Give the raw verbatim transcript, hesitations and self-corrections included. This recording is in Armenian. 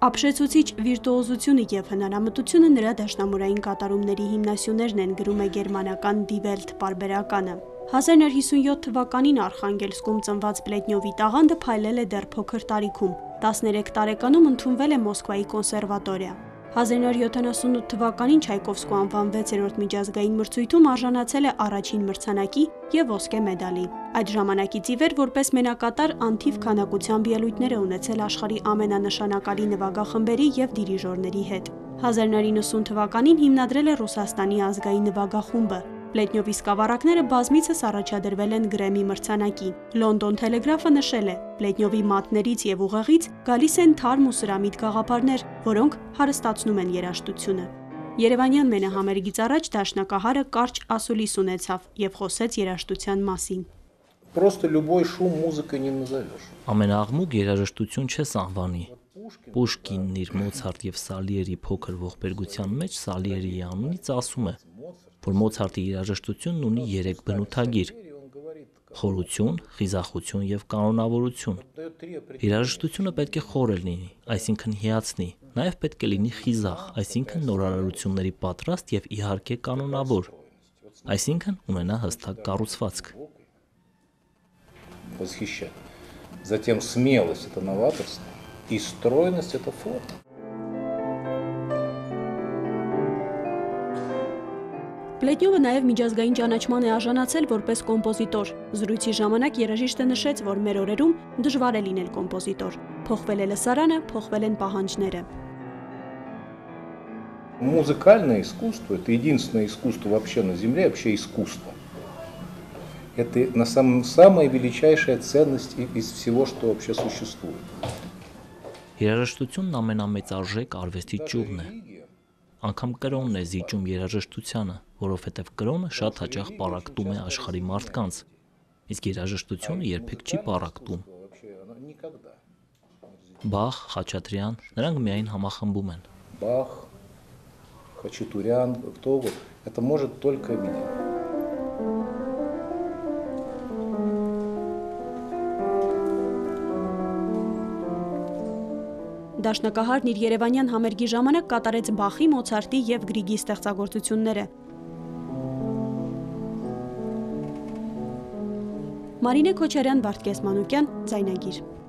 Ապշեցուցիչ վիրտուոզությունը և հնարամտությունը նրա դաշնամուրային կատարումների հիմնասյուներն են, գրում է գերմանական Die Welt պարբերականը։ հազար նոր հիսունյոթ թվականին Արխանգելսկում ծնված Պլետնյովի տաղանդը փայլել է դեռ փոքր տարիքում, տասներեք տարեկանում ընդունվել է Մոսկվայի կոնսերվատորիա։ հազար նոր յոթանասունութ թվականին Չայկովսկու անվան վեցերորդ միջազգային մրցույթում արժանացել է առաջին մրցանակի և ոսկե մեդալի։ Այդ ժամանակից ի վեր որպես մենակատար անթիվ քանակությամբ ելույթներ է ունեցել աշխարհի ամենանշանակալի նվագախմբերի և դիրիժորների հետ։ հազար նոր իննսուն թվականին հիմնադրել է Ռուսաստանի ազգային նվագախումբը։ Պլետնյովի սկավառակները բազմիցս առաջադրվել են Գրեմի մրցանակի։ Լոնդոն Թելեգրաֆը նշել է. Պլետնյովի մատներից և ուղեղից գալիս են թարմ ու սրամիտ գաղափարներ, որոնք հարստացնում են երաժշտությունը։ Երևանյան մենահամերգից առաջ դաշնակահարը կարճ ասուլիս ունեցավ և խոսեց երաժշտության մասին։ Просто любой шум музыкой не назовешь. Ամենաղմուկ երաժշտություն չես անվանի։ Պուշկինն իր Մոցարտ և Սալիերի փոքր ողբերգության մեջ Սալիերի անունից ասում է, որ Մոցարտի երաժշտությունն ունի երեք բնութագիր՝ խորություն, խիզախություն և կանոնավորություն։ Երաժշտությունը պետք է խորը լինի, այսինքն հիացնի, նաև պետք է լինի խիզախ, այսինքն նորարարությունների պատրաստ և իհարկե կանոնավոր, այսինքն ունենա հստակ կառուցվածք։ Восхищает. Затем смелость — это новаторство, и стройность — это форма. Պլետնյովը նաև միջազգային ճանաչման է արժանացել որպես կոմպոզիտոր։ Զրույցի ժամանակ երաժիշտը նշեց, որ մեր օրերում դժվար է լինել կոմպոզիտոր։ Փոխվել է լսարանը, փոխվել են поханջները։ Музыкальное искусство — это единственное искусство вообще на земле, вообще искусство. Это на самом самая величайшая ценность из всего, что вообще существует. Երաժշտությունն ամենամեծարժեք արվեստի ճյուղն է։ Անգամ կրոնն է զիջում երաժշտությանը, որովհետև կրոնը շատ հաճախ պառակտում է աշխարհի մարդկանց, իսկ երաժշտությունը երբեք չի պառակտում։ Բախ, Խաչատրյան, նրանք միայն համախմբում են։ Бах, Хачатурян, кто вот, это может только объединить. Դաշնակահարն իր երևանյան համերգի ժամանակ կատարեց Բախի, Մոցարտի և Գրիգի ստեղծագործությունները։ Մարինե Քոչարյան, Վարդգես Մանուկյան, Ձայնագիր։